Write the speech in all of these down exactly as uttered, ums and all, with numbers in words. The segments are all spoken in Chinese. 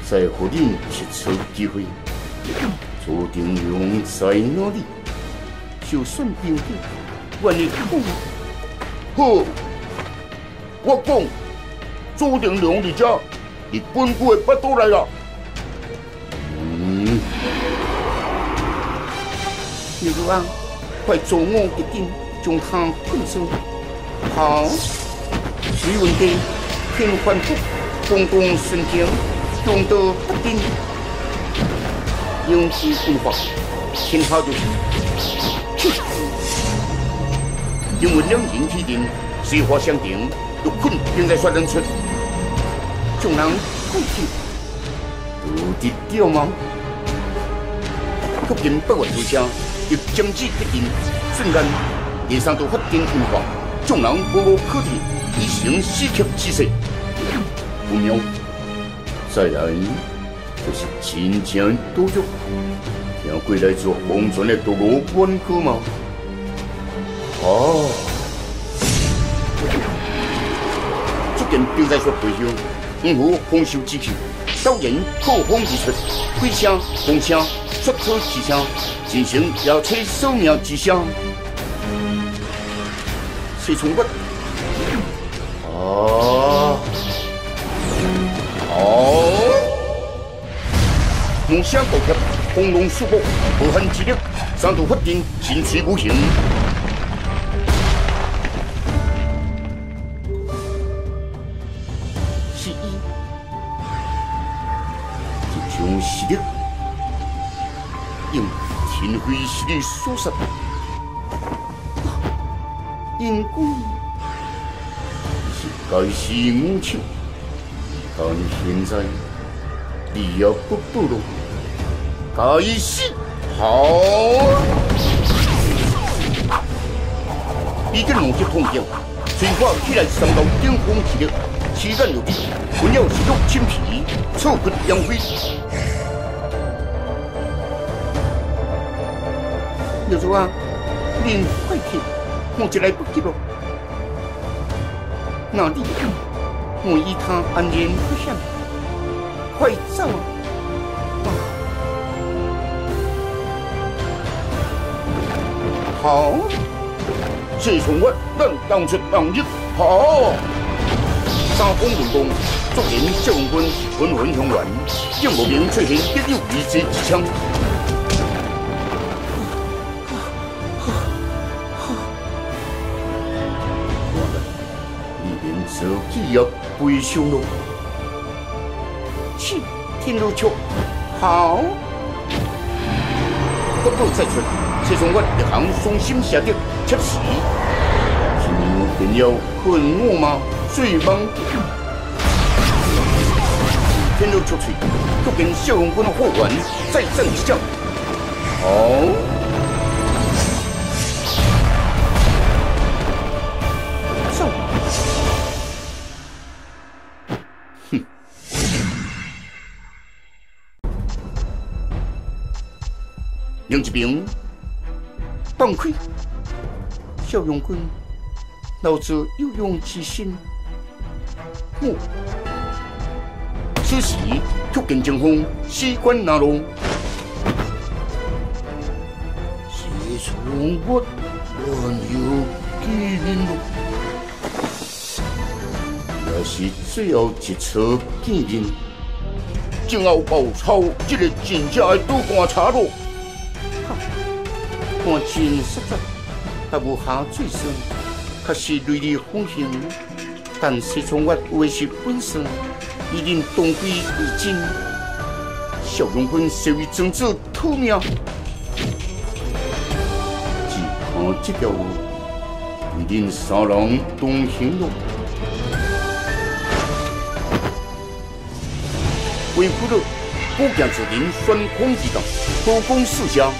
再给你一次机会，注定用再努力，就算平地，愿意讲。好，我讲，注定用你家，你本国的巴肚来了。嗯，牛肉啊，快做我一定将他捆上。好，水文地，天反复，公公顺境。用得不定，用心规划，听好就是。因为两人提定，水火相定，陆困并在说人出，众人共听，有的掉吗？突然百万之声，亦将之决定，瞬间地上都发生变化，众人无无可替，已成死曲之势，不妙。再来就是真正赌局，听过来自红船的道路弯曲吗？哦，这件并在说背后，五湖丰收之气，导演破风而出，鬼声、风声、xuất口之声，进行摇吹守命之声。是从我哦。哦，梦想高贴，红龙束缚，无限之力，三度发定，神随无形。是伊，这种实力，用天辉实力所杀，因故是该死无情。但现在你要不不了，开始好！已经弄起通镜，催化起来三道顶峰之力，期间有地，不要是肉青皮，臭骨扬灰。有时啊，您快去，我就来不及了。哪里？我以他安然不响，快走啊！好，这从我咱当出当入，好。三风运动，昨日小红军纷纷向远，竟无名出现一有一击之枪。自己也背上了，去天路桥，好，不过再出，这从我一行松心下的切时，是便要恨我吗？最忙，天路出去，就跟小红军货源再战一仗，好。另一边，放开小勇军，老子有勇之心。我此时却见情况，西关拿龙，是从我乱有机灵路，也是最后一次见面。正后报抄这个真正的赌官茶路。看真实在，但无下最深，确实雷厉风行。但是从我有的是本事，一定东归一进。小勇军是为政治讨命，只看这条路，一定三人同行路。为夫了，孤将之人宣孔之道，多功四乡。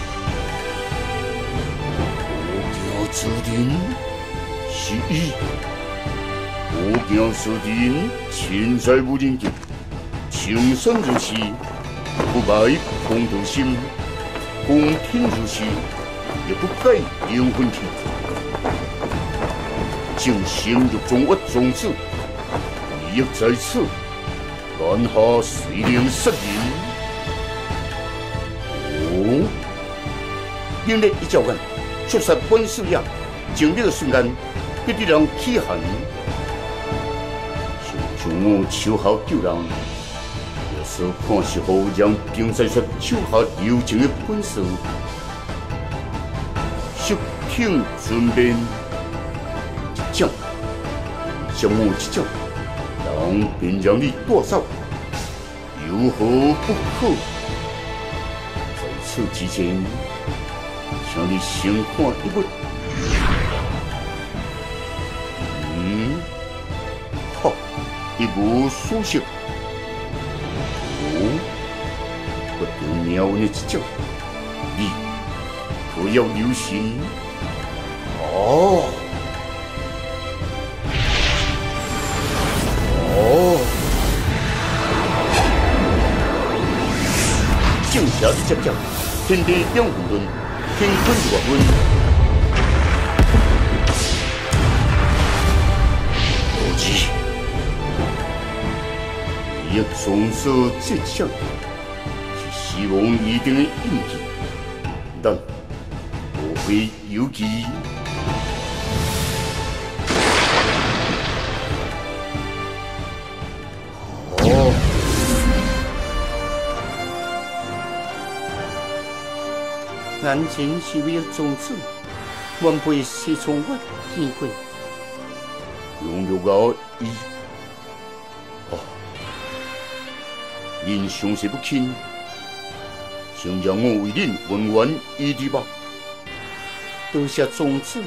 之人是伊，我行之人千载无人见，情深如是，不败公德心，公天如是，也不改有分体。正心欲中我种子，利益在此， 眼下水灵失灵。哦，另类一照眼，出杀本事呀！经历的瞬间，必定让起寒。像我手下救人，有时看是好让冰山说手下留情的本事。sức thiên順變，一將像我一將，人便讓你剁手，有何不可？在此之前，請你先看一物。嗯，好，一無所識。哦，不定妙呢一將，你。不要留心哦哦，正邪一接将，天地两混沌，乾坤一混沌。无忌，你总是这项，是希望一定的印记，但。会有机。哦，眼前是为了种子，原被是从我见过。用肉熬伊，哦，恁相识不亲，想让我为恁温婉一滴吧。多谢种子，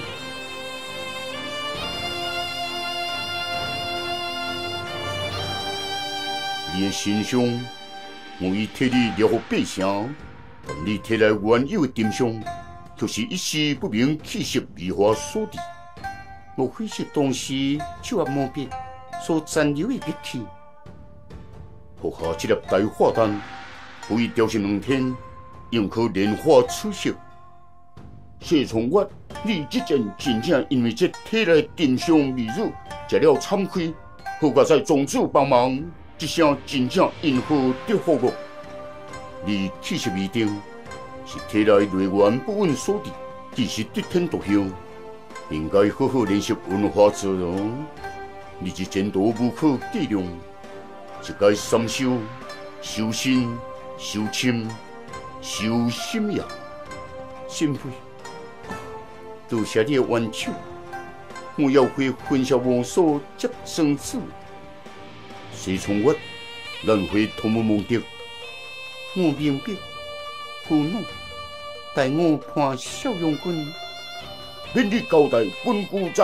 你的心上，我已替你留给百姓，但你摕来原有的丁香，却是一时不明气息离花所致。莫非是当时手握毛笔所残留的笔气？服下这粒大化丹，不以调成两天，用可莲花出色。谢从我，你这件真正因为这体内丁香秘乳食了惭愧，好在在宗主帮忙，一声真正因何得好我？你气息未定，是体内内源不稳所致，只是得天独厚，应该好好练习文化做人。你这前途无可计量，一该三修：修身、修亲、修心呀，心肺。多谢你的援手，我要会分销王所接生子。谁从我，难会同门蒙敌。我明白，父母待我判小勇君，免你交代本姑在。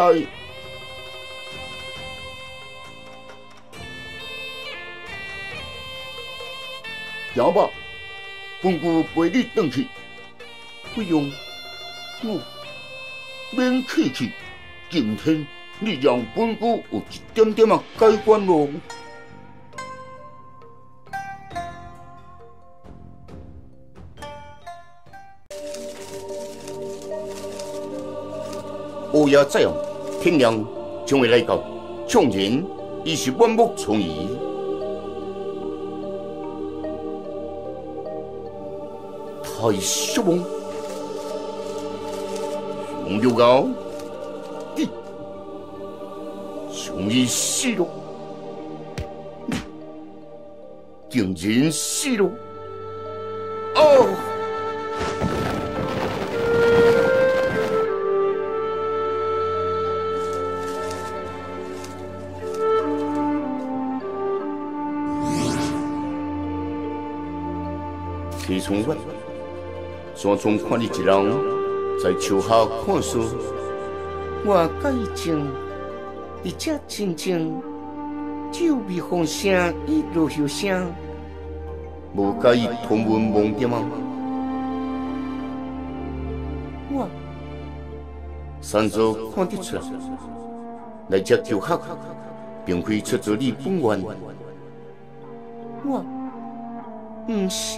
行吧，本姑陪你回去。不用，我。免客气，今天你让本姑有一点点啊改观咯。乌鸦这样，天亮将会来到，创然已是满目疮痍。太失望。红肉糕，你终于死了，竟然死了！哦！其从我，山中看你一人。在树下看书，我介情，你这真正酒味风声与落叶声，无介意同文梦点吗？我三座看得出来，来这树下，并非出自你本愿。我唔是，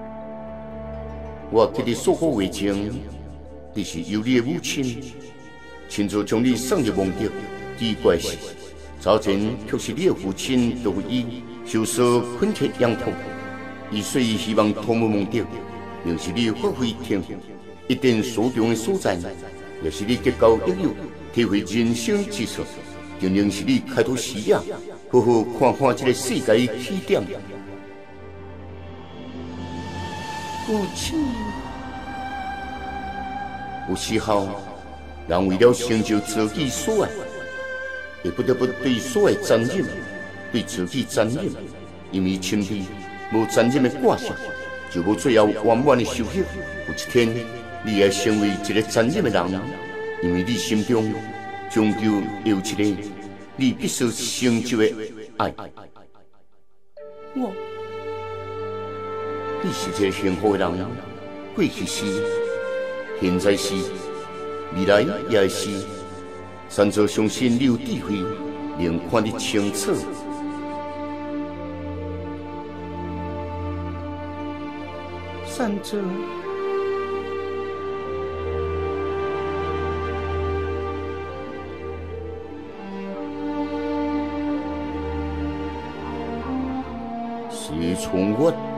我给你说过话情。你是由你的母亲亲自将你送入梦中，奇怪是， 早前却是你的父亲都以受受困铁养痛，伊所以希望托梦梦到，若是你发挥天赋，一定所中的所在，也是你结交益友，体会人生之处，定能是你开拓视野，好好看看这个世界的起点。父亲，有时候人为了成就自己所爱，也不得不对所爱残忍，对自己残忍，因为身体无残忍的挂相，就无最后圆满的收获。有一天，你会成为一个残忍的人，因为你心中终究有一个你必须成就的爱。我，你是一个幸福的人，过去是，现在是，未来也是。三座相信你有智慧，能看得清楚。三座。是从我